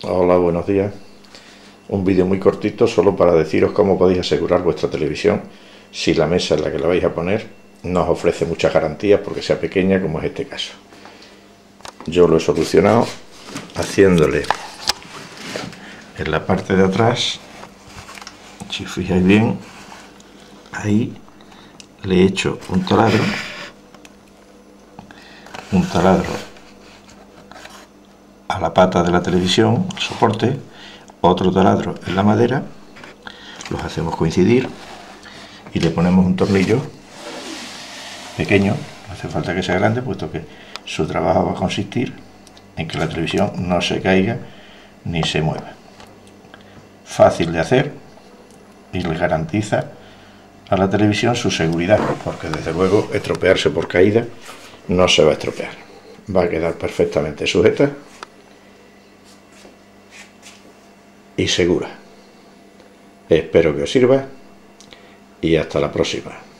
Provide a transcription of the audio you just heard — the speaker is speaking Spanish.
Hola, buenos días. Un vídeo muy cortito solo para deciros cómo podéis asegurar vuestra televisión si la mesa en la que la vais a poner no os ofrece muchas garantías porque sea pequeña, como es este caso. Yo lo he solucionado haciéndole en la parte de atrás, si os fijáis bien, ahí le he hecho un taladro a la pata de la televisión, soporte, otro taladro en la madera, los hacemos coincidir y le ponemos un tornillo pequeño, no hace falta que sea grande, puesto que su trabajo va a consistir en que la televisión no se caiga ni se mueva. Fácil de hacer y le garantiza a la televisión su seguridad, porque desde luego estropearse por caída no se va a estropear, va a quedar perfectamente sujeta y segura. Espero que os sirva y hasta la próxima.